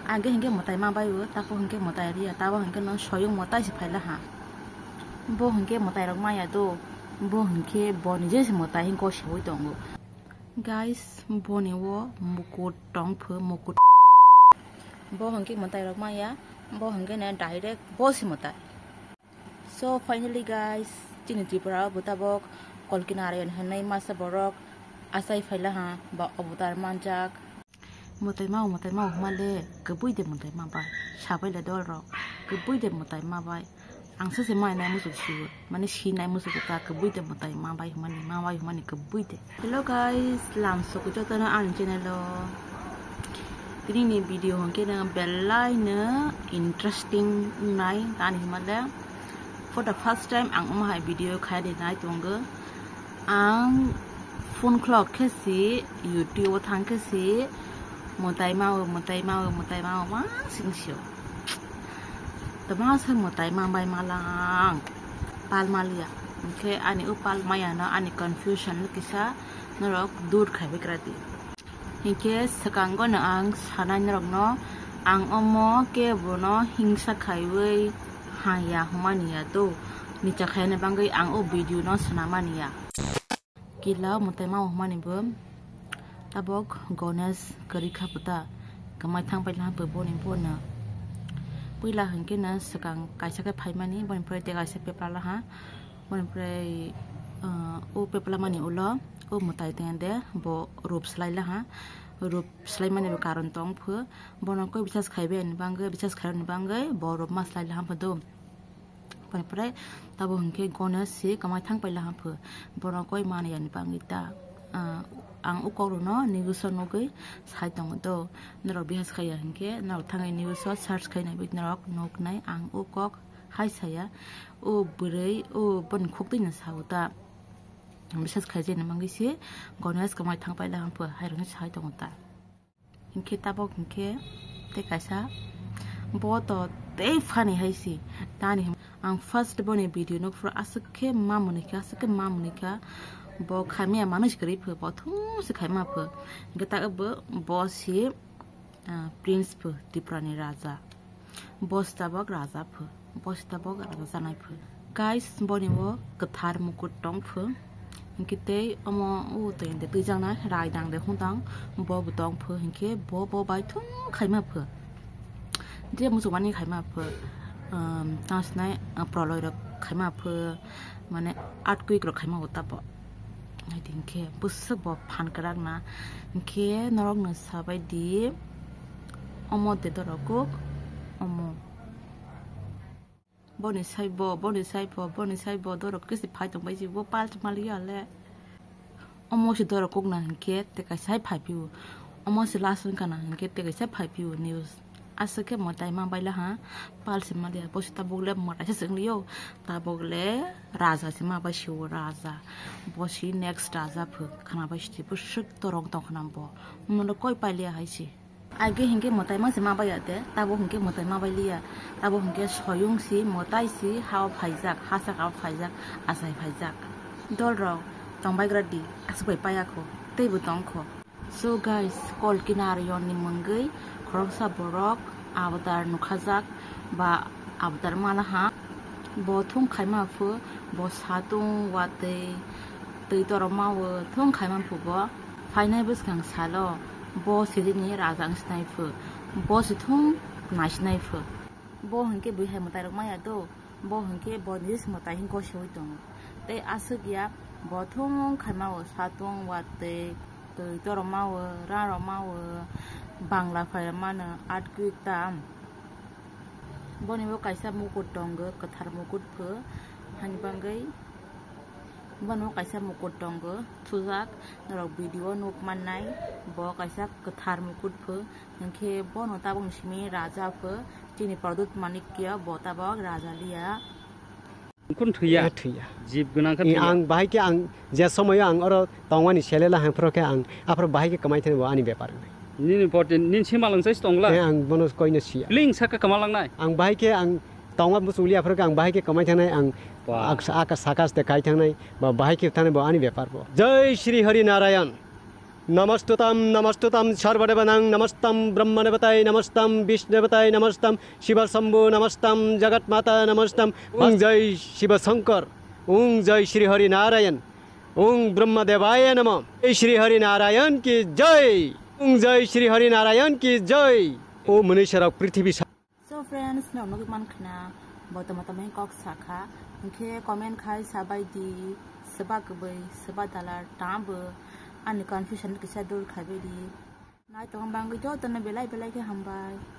आगे हिंगे मताई मा बायो ताको हिंगे मताई रिया ताबो हिंगे न सयं मताई से फाइला हा बो हिंगे मताई रक माया दो बो हिंगे बो निजे से मताई हिंगो सेवई दंगो गाइस बोने वो मुकुट टंग फो मुकुट बो हिंगे मताई रक माया बो हिंगे न डायरेक्ट बो से मताई सो फाइनली गाइस चिनि त्रिपुरा बुताबक कलकिनारियन हनai masa borok asai faila ha ba obutar manjak motai mau male kebui de motai ma bai sabai la dol ro kebui de motai ma bai ang se mai na musu su mane shi nai musu ta kebui de motai ma bai mani kebui de hello guys lam so ko jota na an channel lo ini ni video hangke na belai na interesting nai tani himala for the first time ang umhai video khai de nai tongge ang phone clock ke si YouTube thang ke si motai mau ma sing sio the ma sa motai ma bai malang pal malia ke ani upal maya na ani confusion kisa norok dur khai bekrati hinke sakang go na ang sanai norok no ang omo ke bono hingsa khaiwei haya humania to ni chakhai na bangai ang o video no sanamania kila motai mau humani bom tabok gones kari khaputa kamai thang pai lan pe bon impon na puila hangke na sakang kaisa ka phai mani bon pre te kaisa pepla la ha bon pre o pepla mani ulo o motai tende bo rup slai la ha rup slai mani be karon tong phu bon ko bisas khaiben bangai bisas kharon bangai bo rup mas slai la ha phodom bon pre tabo hangke gones se kamai thang pai la ha phu bon ko mani yan bangita ang ukoro no news no ge sai tong do nro bihas khaya hingke nro thangai news search khai nai bit nrok nok nai ang ukok hai saya o burei o bon khok tin sauta bisas khai je namang se gonas kamai thang pai la ham phu hai rong sai tong ta hingke tabok hingke te kaisa bo to te funny hai si tani ang first bone video no for asake mamunika bo khamia manush kari phu bo thung se khaima phu gata bo boss si prince phu tiprani raja boss tabok raja phu boss tabok raja nai phu guys boni bo kathar mukut tong phu kite omo u te de tujang na rai dang de hungtang bo bu tong phu hinke bo bai thung khaima phu je musumani khaima phu tas nai proloi ro khaima phu mane art quick ro khaima hota bo I think busuk bo phan karak na ke norok na sabai di omo de dorok omo boni sai bo dorok ke si phai tong bai ji bo pal malia le omo si dorok na ke te ka sai phai piu omo si lasun kana ke te ka sai phai piu news asake motai ma bai la ha pal si malia bo si ta bogle mota se sing liyo ta bogle raja si ma ba shi raja bo si next raja phu khana ba shi bu shuk torong tong khana bo mun koi pai lia hai si age hinge motai ma si ma ba ya de ta bo hinge motai ma bai lia ta bo hinge soyung si motai si ha phaijak ha sa ka phaijak asai phaijak dol ro tong bai gradi asbai pa ya ko te bu tong kho so guys kol kinarion ni mungai khoroksa borok avatar nukhajak ba avatar malaha bo thung khaima phu bo satung wate tei toroma wo thung khaima phu bo phainai bus kang salo bo sidini rajang snai phu bo si thung nai snai phu bo hangke bui hai motai rok maya do bo hangke bo nis motai hing ko shoi tong te asugya bo thung khaima wo satung wate tei toroma wo ra roma wo bangla phai mana art quick tam boni bo kaisa mukut dong kathar mukut phu hani bangai bono kaisa mukut dong thujak norok video nok mannai bo kaisa kathar mukut phu nangke bono tabong simi raja phu chini pardut manikya bo tabok raja liya kun thuya jib gunang ka ang bahai ke ang je somoy ang oro tongwani selela hang pro ke ang apro bahai ke kamai thani bo ani bepar nin important nin simalang sai stongla ang bonus koina sia link saka kamalang nai ang bahai ke ang tongwa musulia apro ke ang bahai ke kamai thani ang aka sakas de kai thanai ba bahai ke thani bo ani bepar bo jai shri hari narayan नमस्तुतम सर्वदेवानां नमस्तं ब्रह्मदेवताय नमस्तं विष्णुदेवताय नमस्तं शिव शंभु नमस्तं जगत माता नमस्तं। ओं जय शिव शंकर, ओं जय श्री हरि नारायण, ओं ब्रह्मदेवाय नमः। जय श्री हरि नारायण की जय, ओं जय श्री हरि नारायण की जय। ओ मनुष्य पृथ्वी। सो फ्रेंड्स नोंनो मान खना बतमतम कक साखा उनके कमेंट खाई साबायदि सबा गबै सबा दालार ताबो आंनि कन्फ्यूजन किसा दूर खाबेदि नाय तो हम बांगै तो तने बेलाय के हमबाय।